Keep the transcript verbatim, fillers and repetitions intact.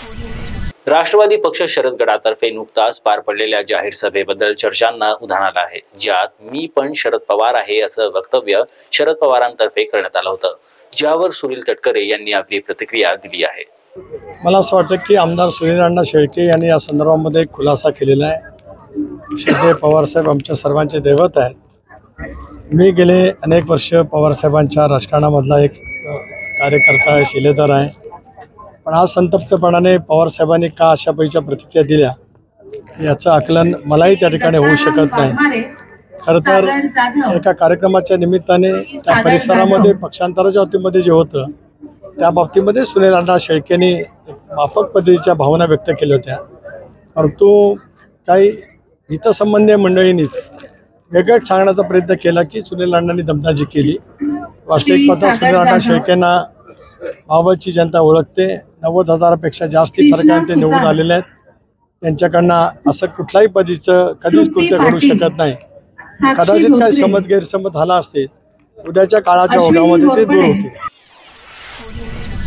राष्ट्रवादी पक्ष शरद गटातर्फे नुकताच पार पडलेल्या जाहीर सभेबद्दल चर्चांना उधाण आलं आहे, ज्यात मी पण शरद पवार आहे असं वक्तव्य शरद पवारांतर्फे करण्यात आलं होतं, ज्यावर सुनील तटकरे यांनी आपली प्रतिक्रिया दिली आहे। मला असं वाटतं की आमदार सुनील अण्णा शेळके यांनी या संदर्भामध्ये एक खुलासा केलेला आहे। श्रद्धेय पवारसाहेब आमच्या सर्वांचे दैवत आहेत। मी गेले अनेक वर्ष पवारसाहेबांच्या राजकारणामधला एक कार्यकर्ता आहे, शिलेदार आहे। पण आज संतप्तपणाने पवारसाहेबांनी का अशा पैच्या प्रतिक्रिया दिल्या याचं आकलन मलाही त्या ठिकाणी होऊ शकत नाही। खरं तर एका कार्यक्रमाच्या निमित्ताने त्या परिसरामध्ये पक्षांतराच्या बाबतीमध्ये जे होतं त्या बाबतीमध्ये सुनील अण्णा शेळकेंनी माफक पद्धतीच्या भावना व्यक्त केल्या होत्या, परंतु काही हितसंबंधी मंडळींनीच वेगळं सांगण्याचा प्रयत्न केला की सुनील अण्णांनी दमदाजी केली। वास्तविक पाहता सुनील अण्णा शेळकेंना भावची जनता ओळखते। नव्वद हजारापेक्षा जास्ती फरकाने ते निवडून आलेले आहेत। त्यांच्याकडनं असं कुठल्याही पद्धतीचं कधीच कृत्य घडू शकत नाही। कदाचित काही समज गैरसमज झाला असते, उद्याच्या काळाच्या ओघामध्ये ते दूर होते।